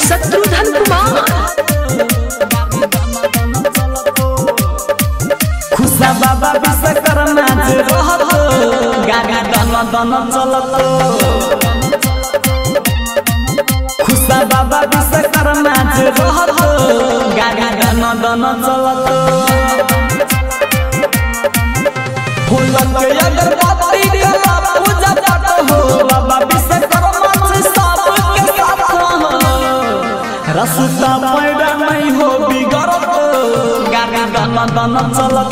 शत्रुघ्न कुमार। खुशा बाबा विश्वकर्मा जे रहत गागा दन दन चलत। खुशा बाबा विश्वकर्मा जे रहत गागा दन दन चलत। फूलक अगरबत्ती कला पूजा पाठ हो बाबा विश्वकर्मा से सबके साथ हो। रसता पैदा नहीं हो बिगड़त गागा दन दन चलत।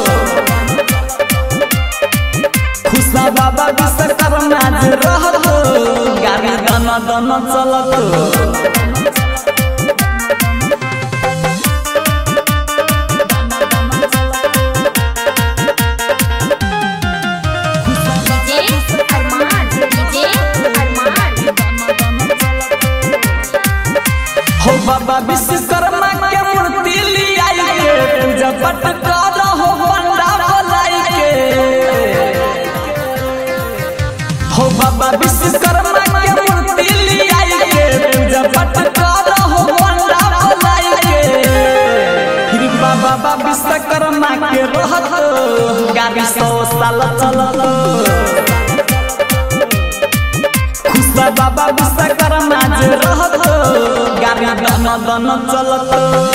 खुशा बाबा विश्वकर्मा जे रहत गागा दन दन चलत। हो बाबा विश्वकर्मा के मूर्ति लियाई के पूजा पाठ कर हो पंडा बुलाई के। हो बाबा विश्वकर्मा के मूर्ति लियाई के पूजा पाठ कर हो पंडा बुलाई के। फिर बाबा विश्वकर्मा के रहत गाड़ी 100 साल चलत। खुशा बाबा विश्वकर्मा जे रहत गाड़ी दन दन चलत।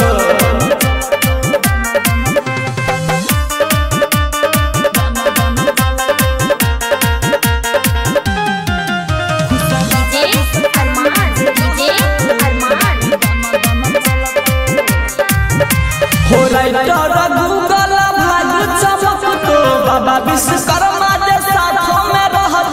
हो राइटर गूगल भाग चमक तो बाबा विश्वकर्मा जे साथ में रहत।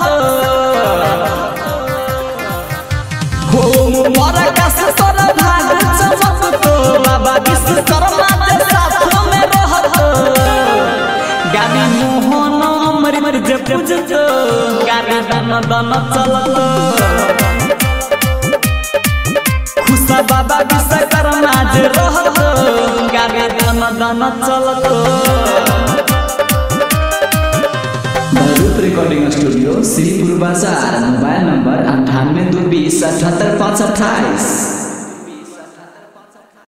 हो मोरा का ससुर भाग चमक तो बाबा विश्वकर्मा जे साथ में रहत। गाड़ी मोहन अमृत जे पूजत गाड़ी दन दन चलत। खुशा बाबा विश्वकर्मा जे रहत गाड़ी दन दन चलत। रूप रिकॉर्डिंग स्टूडियो श्रीपुर बाजार। Mobile number 98 220 78 528।